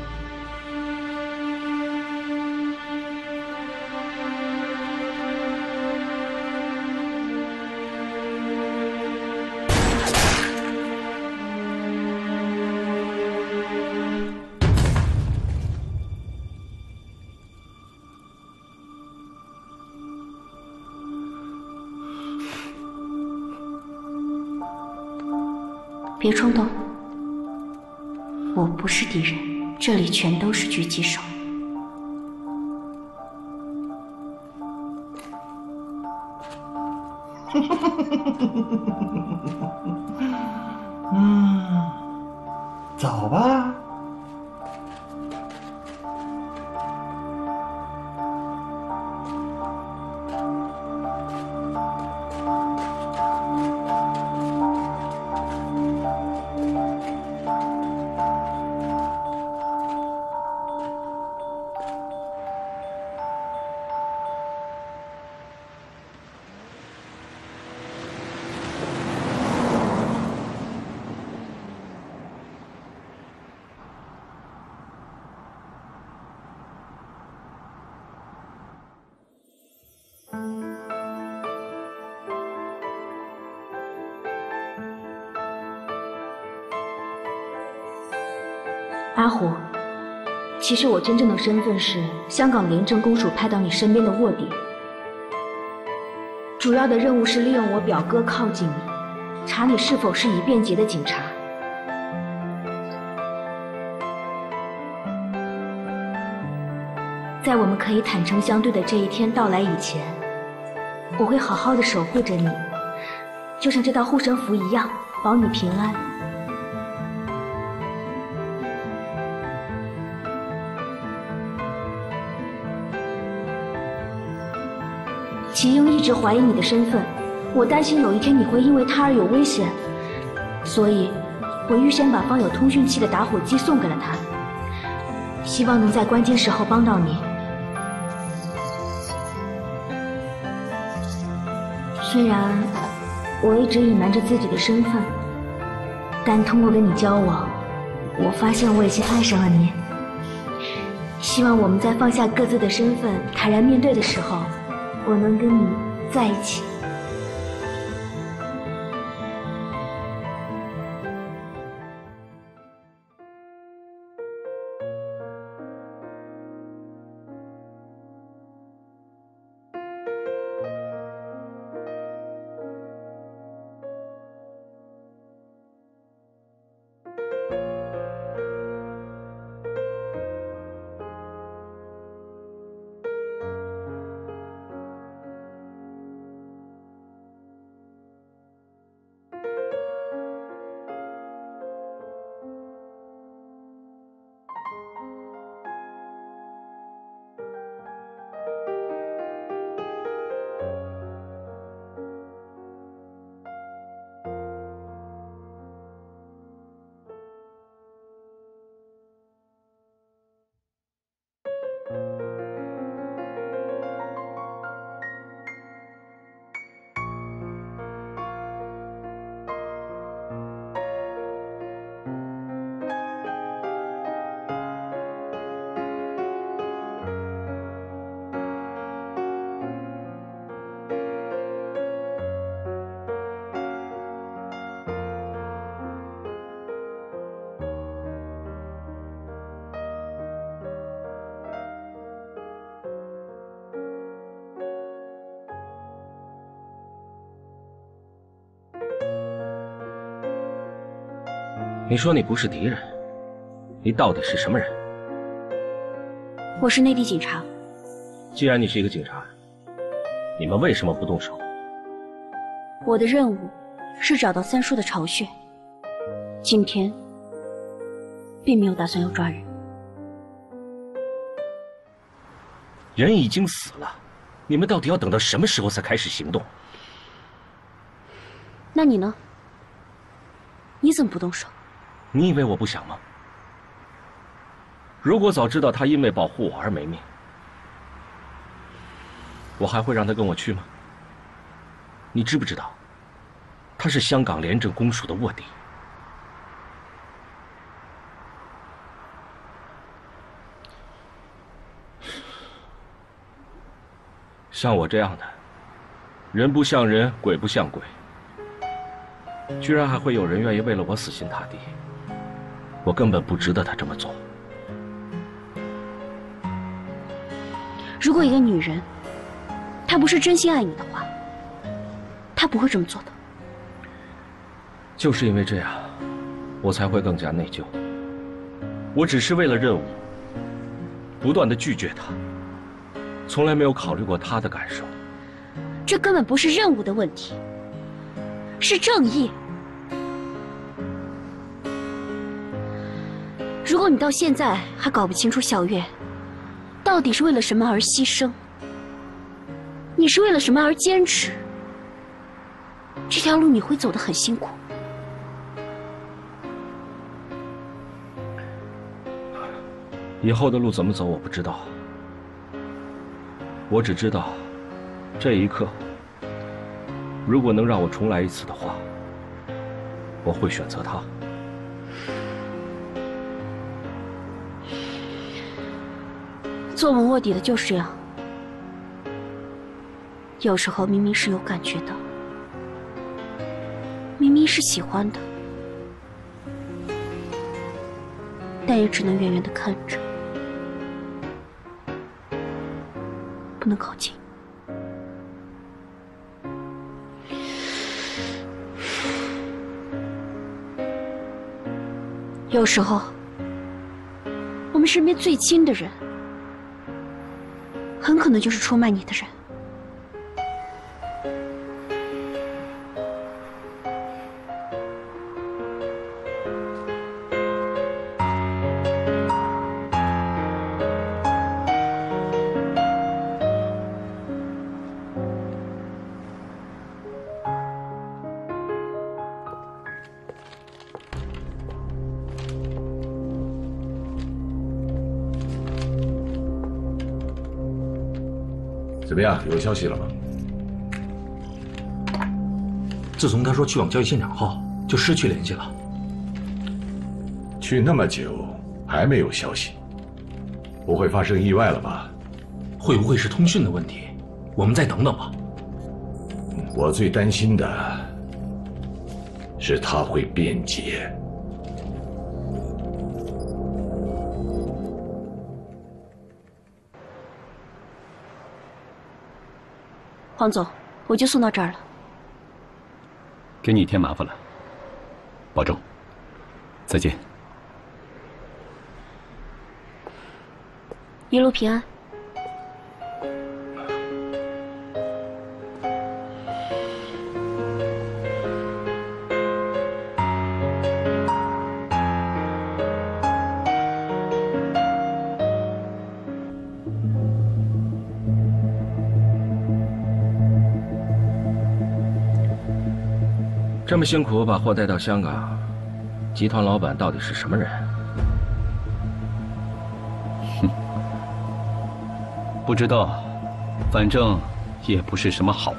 别冲动，我不是敌人，这里全都是狙击手。 嗯，走吧。 阿虎，其实我真正的身份是香港廉政公署派到你身边的卧底，主要的任务是利用我表哥靠近你，查你是否是已变节的警察。在我们可以坦诚相对的这一天到来以前，我会好好的守护着你，就像这道护身符一样，保你平安。齐英一直怀疑你的身份，我担心有一天你会因为他而有危险，所以我预先把放有通讯器的打火机送给了他，希望能在关键时候帮到你。虽然我一直隐瞒着自己的身份，但通过跟你交往，我发现我已经爱上了你。希望我们在放下各自的身份，坦然面对的时候，我能跟你在一起。 你说你不是敌人，你到底是什么人？ 我是内地警察。 既然你是一个警察，你们为什么不动手？ 我的任务是找到三叔的巢穴，今天并没有打算要抓人。 人已经死了，你们到底要等到什么时候才开始行动？ 那你呢？你怎么不动手？ 你以为我不想吗？如果早知道他因为保护我而没命，我还会让他跟我去吗？你知不知道，他是香港廉政公署的卧底。像我这样的，人不像人，鬼不像鬼，居然还会有人愿意为了我死心塌地。我根本不值得他这么做。 如果一个女人，她不是真心爱你的话，她不会这么做的。 就是因为这样，我才会更加内疚。我只是为了任务，不断地拒绝他，从来没有考虑过他的感受。 这根本不是任务的问题，是正义。如果你到现在还搞不清楚小月到底是为了什么而牺牲，你是为了什么而坚持，这条路你会走得很辛苦。 以后的路怎么走我不知道，我只知道这一刻，如果能让我重来一次的话，我会选择他。 做文卧底的就是这样，有时候明明是有感觉的，明明是喜欢的， 但也只能远远的看着，不能靠近。有时候，我们身边最亲的人，很可能就是出卖你的人。 怎么样？有消息了吗？ 自从他说去往交易现场后，就失去联系了。 去那么久还没有消息，不会发生意外了吧？ 会不会是通讯的问题？我们再等等吧。 我最担心的是他会变节。 黄总，我就送到这儿了。 给你添麻烦了，保重。再见。 一路平安。 这么辛苦把货带到香港，集团老板到底是什么人？ 哼，不知道，反正也不是什么好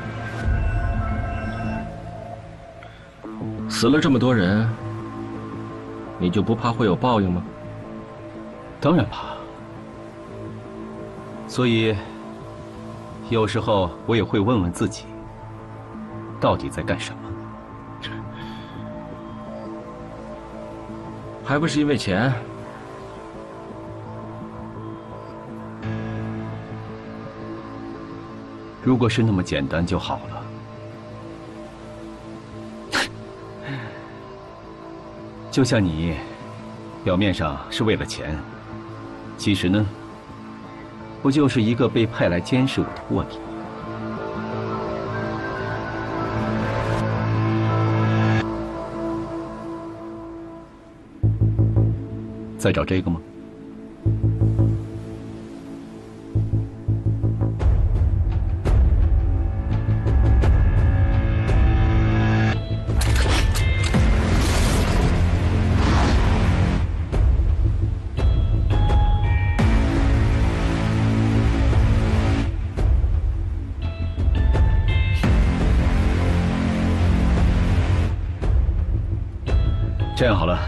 人。死了这么多人，你就不怕会有报应吗？ 当然怕。所以，有时候我也会问问自己，到底在干什么？ 还不是因为钱？ 如果是那么简单就好了。就像你，表面上是为了钱，其实呢，不就是一个被派来监视我的卧底？在找这个吗？这样好了。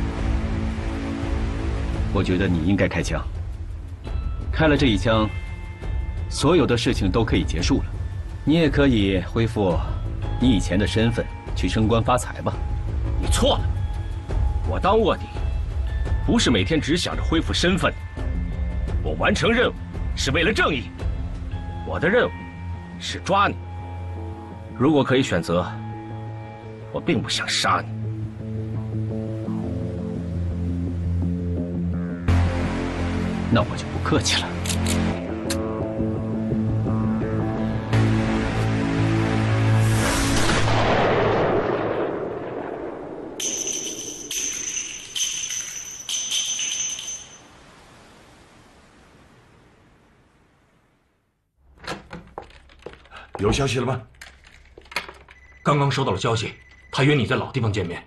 我觉得你应该开枪。开了这一枪，所有的事情都可以结束了。你也可以恢复你以前的身份，去升官发财吧。 你错了，我当卧底，不是每天只想着恢复身份。我完成任务是为了正义，我的任务是抓你。如果可以选择，我并不想杀你。 那我就不客气了。 有消息了吗？ 刚刚收到了消息，他约你在老地方见面。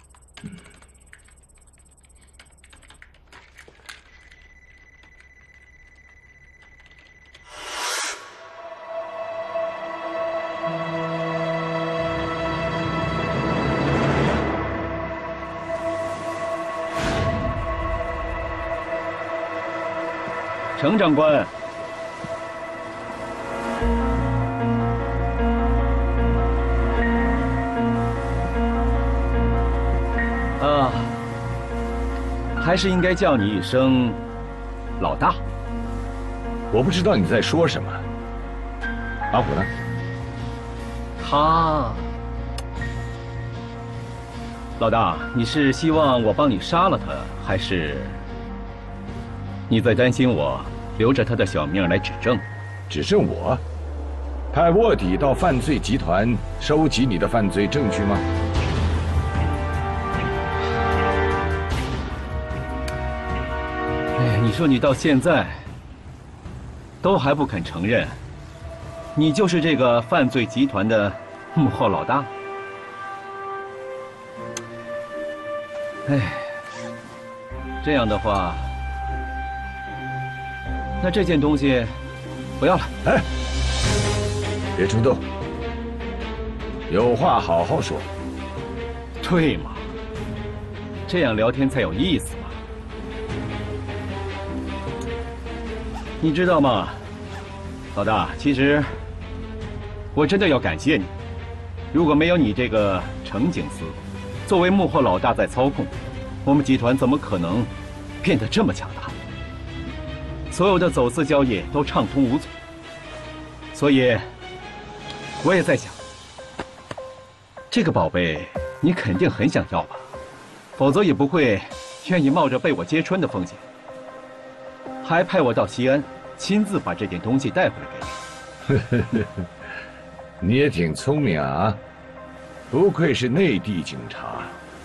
程长官，啊，还还是应该叫你一声老大。 我不知道你在说什么。阿虎呢？ 他，老大，你是希望我帮你杀了他，还是你在担心我留着他的小命来指证？ 指证我？派卧底到犯罪集团收集你的犯罪证据吗？ 哎，你说你到现在都还不肯承认，你就是这个犯罪集团的幕后老大？哎，这样的话，那这件东西不要了。 哎，别冲动，有话好好说。 对嘛，这样聊天才有意思嘛。你知道吗，老大，其实我真的要感谢你。如果没有你这个程警司作为幕后老大在操控，我们集团怎么可能变得这么强大？所有的走私交易都畅通无阻。所以，我也在想，这个宝贝你肯定很想要吧？否则也不会愿意冒着被我揭穿的风险，还派我到西安亲自把这件东西带回来给你。 你也挺聪明啊，不愧是内地警察。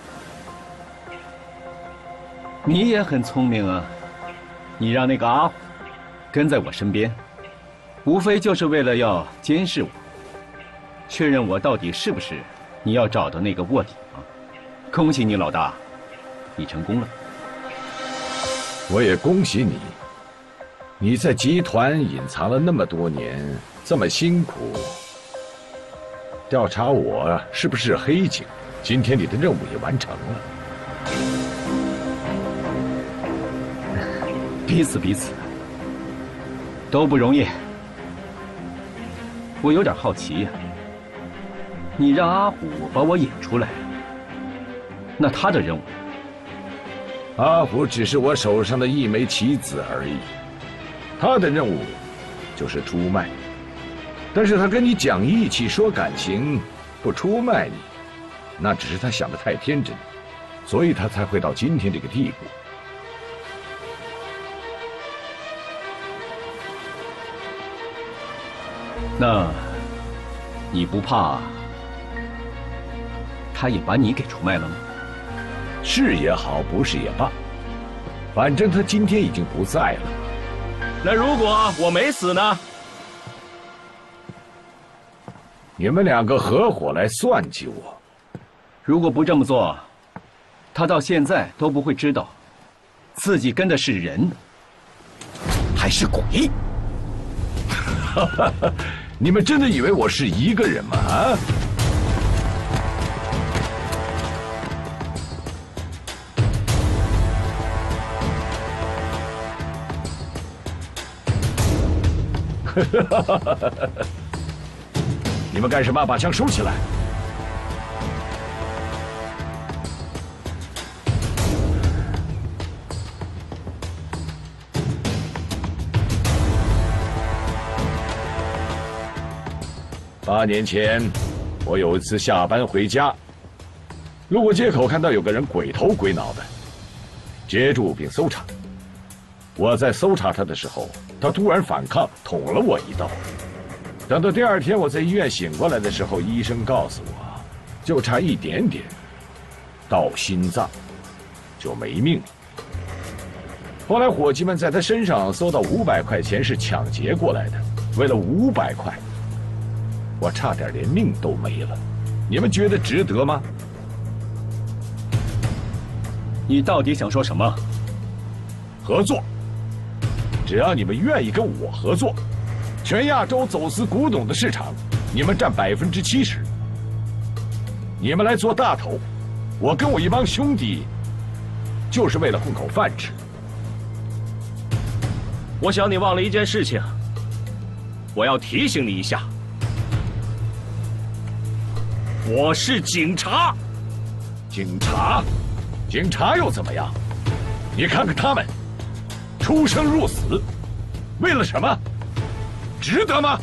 你也很聪明啊，你让那个阿虎跟在我身边，无非就是为了要监视我，确认我到底是不是你要找的那个卧底啊！恭喜你，老大，你成功了。 我也恭喜你，你在集团隐藏了那么多年，这么辛苦，调查我是不是黑警，今天你的任务也完成了。 彼此彼此，都不容易。我有点好奇呀、啊，你让阿虎把我引出来，那他的任务？ 阿虎只是我手上的一枚棋子而已，他的任务就是出卖。但是他跟你讲义气、说感情，不出卖你，那只是他想得太天真，所以他才会到今天这个地步。 那，你不怕他也把你给出卖了吗？ 是也好，不是也罢，反正他今天已经不在了。 那如果我没死呢？ 你们两个合伙来算计我。 如果不这么做，他到现在都不会知道，自己跟的是人，还是鬼。 哈哈哈！你们真的以为我是一个人吗？啊！哈哈哈！你们干什么？把枪收起来！八年前，我有一次下班回家，路过街口，看到有个人鬼头鬼脑的，接住并搜查。我在搜查他的时候，他突然反抗，捅了我一刀。等到第二天我在医院醒过来的时候，医生告诉我，就差一点点，到心脏，就没命了。后来伙计们在他身上搜到五百块钱是抢劫过来的，为了五百块。我差点连命都没了，你们觉得值得吗？ 你到底想说什么？ 合作，只要你们愿意跟我合作，全亚洲走私古董的市场，你们占百分之七十。你们来做大头，我跟我一帮兄弟，就是为了混口饭吃。 我想你忘了一件事情，我要提醒你一下。我是警察， 警察，警察又怎么样？ 你看看他们，出生入死，为了什么？值得吗？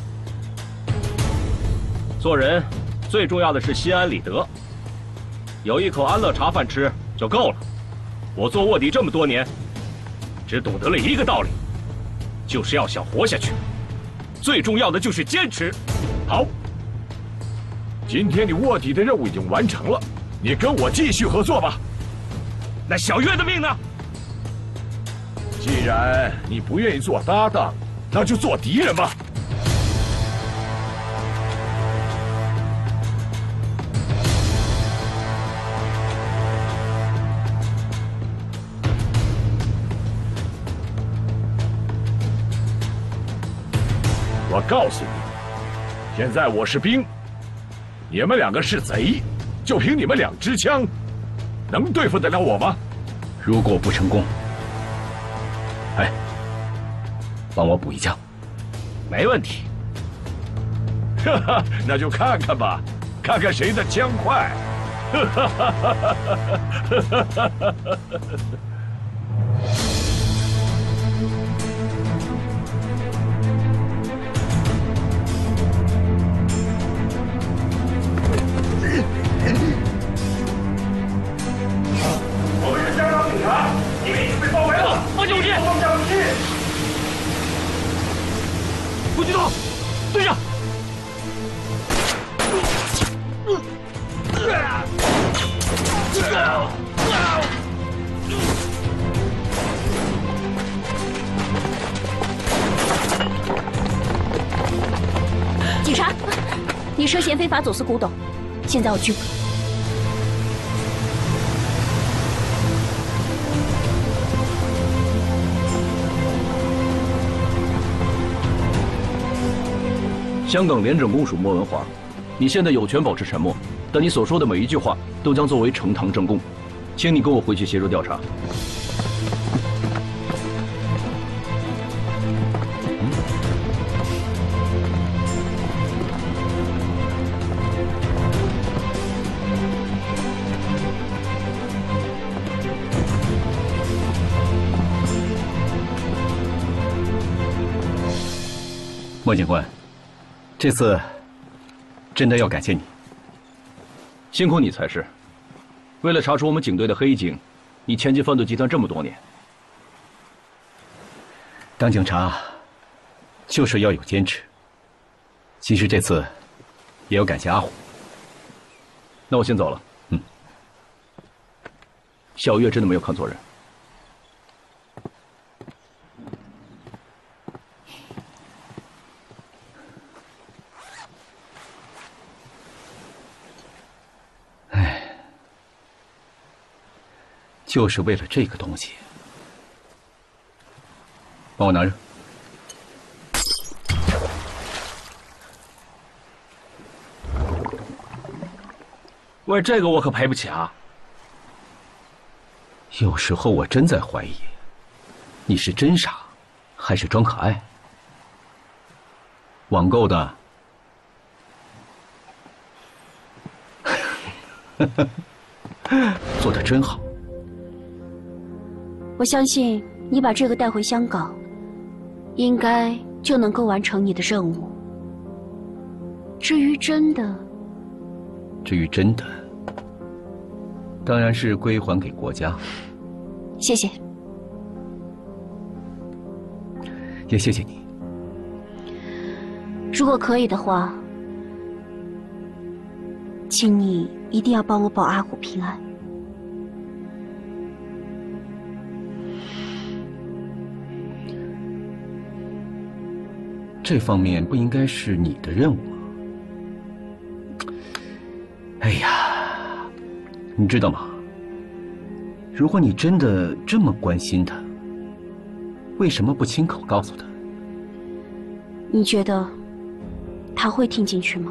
做人最重要的是心安理得，有一口安乐茶饭吃就够了。我做卧底这么多年，只懂得了一个道理，就是要想活下去，最重要的就是坚持。 好，今天你卧底的任务已经完成了，你跟我继续合作吧。 那小月的命呢？ 既然你不愿意做搭档，那就做敌人吧。我告诉你，现在我是兵，你们两个是贼，就凭你们两支枪，能对付得了我吗？ 如果不成功，哎，帮我补一枪。 没问题。 哈哈，那就看看吧，看看谁的枪快。哈哈哈哈哈哈！ 我们是香港警察，你们已经被包围了， 放下武器， 放下武器！ 不许动，对上！ 警察，你涉嫌非法走私古董，现在要拘捕。 香港廉政公署莫文华，你现在有权保持沉默，但你所说的每一句话都将作为呈堂证供，请你跟我回去协助调查。 莫警官，这次真的要感谢你。 辛苦你才是。为了查出我们警队的黑警，你前进犯罪集团这么多年。 当警察就是要有坚持。其实这次也要感谢阿虎。 那我先走了。 嗯。 小月真的没有看错人。 就是为了这个东西，帮我拿着。 喂，这个我可赔不起啊！ 有时候我真在怀疑，你是真傻，还是装可爱？网购的，做得真好。 我相信你把这个带回香港，应该就能够完成你的任务。至于真的， 至于真的，当然是归还给国家。 谢谢， 也谢谢你。 如果可以的话，请你一定要帮我保阿虎平安。 这方面不应该是你的任务吗？哎呀，你知道吗？如果你真的这么关心他，为什么不亲口告诉他？ 你觉得他会听进去吗？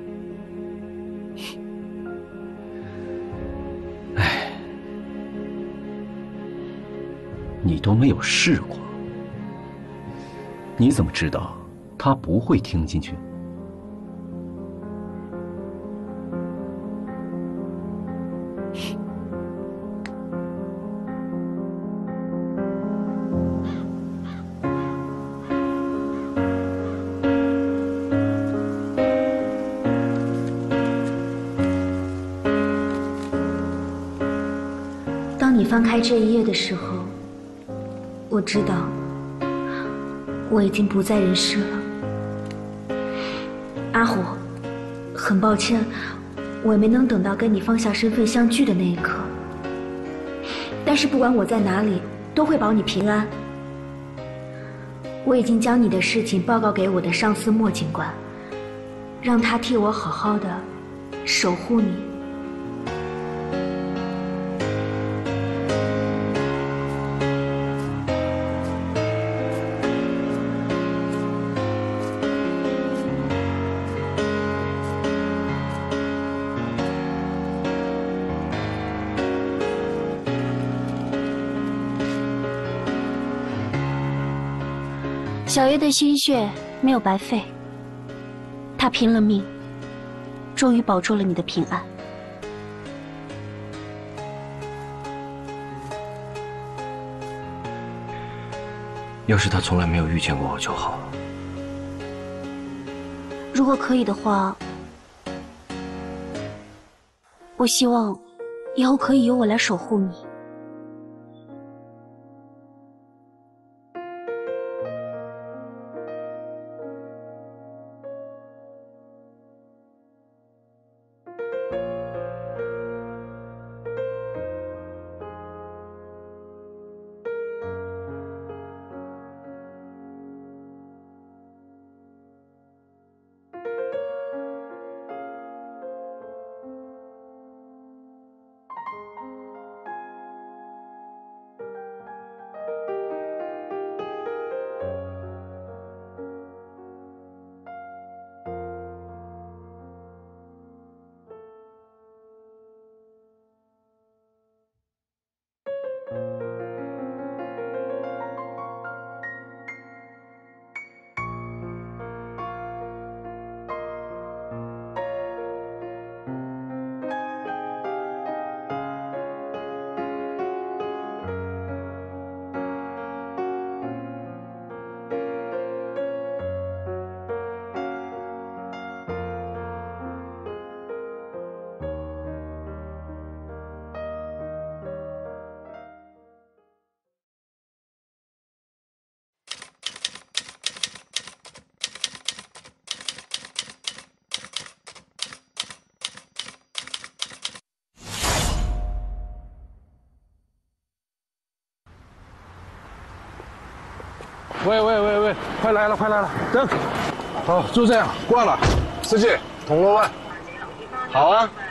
哎，你都没有试过，你怎么知道他不会听进去？ 翻开这一页的时候，我知道我已经不在人世了。阿虎，很抱歉，我没能等到跟你放下身份相聚的那一刻。但是不管我在哪里，都会保你平安。我已经将你的事情报告给我的上司莫警官，让他替我好好的守护你。 小月的心血没有白费，她拼了命，终于保住了你的平安。 要是他从来没有遇见过我就好。 如果可以的话，我希望以后可以由我来守护你。 喂喂喂喂，快来了，快来了，等。好，就这样，挂了。司机，铜锣湾。好啊。